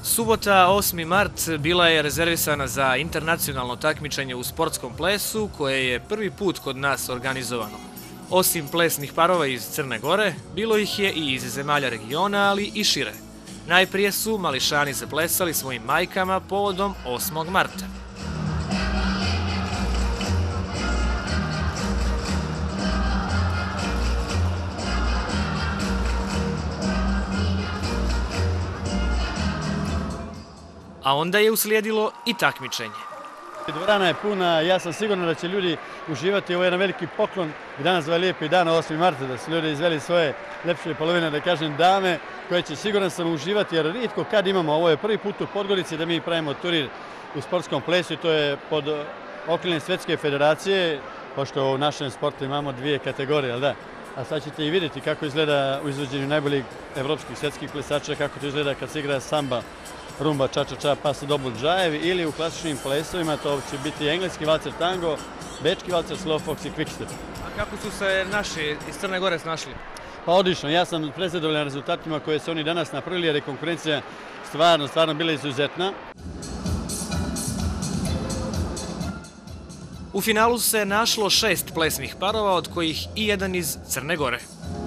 Subota, 8. mart, bila je rezervisana za internacionalno takmičenje u sportskom plesu, koje je prvi put kod nas organizovano. Osim plesnih parova iz Crne Gore, bilo ih je i iz zemalja regiona, ali i šire. Najprije su mališani zaplesali svojim majkama povodom 8. marta. A onda je uslijedilo i takmičenje. Dvorana je puna, ja sam siguran da će ljudi uživati. Ovo je jedan veliki poklon i danas ovaj lijepi dan, 8. marta, da su ljudi izveli svoje lepše polovine, da kažem dame, koje će siguran sam uživati, jer rijetko kad imamo, ovo je prvi put u Podgorici da mi pravimo turir u sportskom plesu i to je pod okriljem Svjetske federacije, pošto u našem sportu imamo dvije kategorije, ali da? A sad ćete i vidjeti kako izgleda u izvođenju najboljih evropskih svjetskih plesača, kako to izgleda kad se igra samba, rumba, ča-ča-ča, pasa, dobul, džajev, ili u klasičnim plesovima to će biti engleski valcer tango, bečki valcer slow fox i quick step. A kako su se naši iz Crne Gore snašli? Pa odlično, ja sam prezadovoljan rezultatima koje su oni danas napravili, jer je konkurencija stvarno bila izuzetna. U finalu se našlo 6 plesnih parova, od kojih i jedan iz Crne Gore.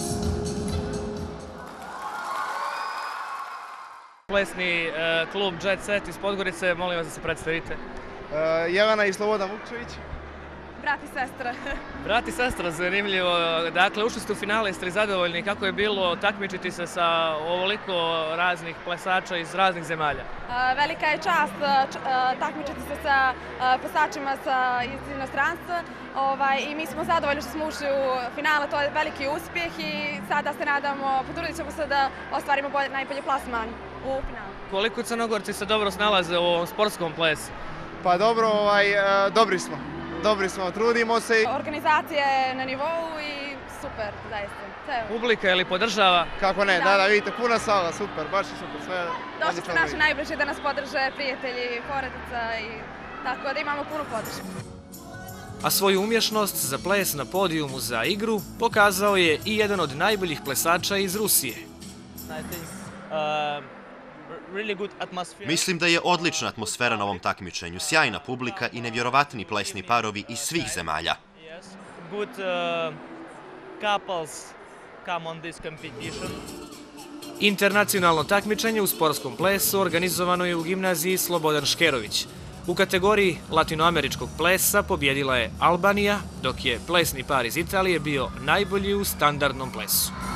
Plesni klub Jet Set iz Podgorice, molim vas da se predstavite. Jelena i Slobodan Vukčević. Brat i sestra. Brat i sestra, zanimljivo. Dakle, ušli ste u finale, jeste li zadovoljni? Kako je bilo takmičiti se sa ovoliko raznih plesača iz raznih zemalja? Velika je čast takmičiti se sa plesačima iz inostranstva i mi smo zadovoljni što smo ušli u finale, to je veliki uspjeh i sada se nadamo, potrudit ćemo se da ostvarimo najbolji plasman u finalu. Koliko Crnogorci se dobro snalaze u ovom sportskom plesu? Pa dobro, dobri smo, trudimo se. Organizacija je na nivou i super, zaista. Publika je li podržava? Kako ne, da, vidite, puna sala, super, baš je super, sve. Došli su naši najbliži da nas podrže, prijatelji, porodica i tako da imamo punu podršku. A svoju umješnost za ples na podijumu za igru pokazao je i jedan od najboljih plesača iz Rusije. Mislim da je odlična atmosfera na ovom takmičenju, sjajna publika i nevjerovatni plesni parovi iz svih zemalja. Internacionalno takmičenje u sportskom plesu organizovano je u gimnaziji Slobodan Škerović. U kategoriji latinoameričkog plesa pobjedila je Albanija, dok je plesni par iz Italije bio najbolji u standardnom plesu.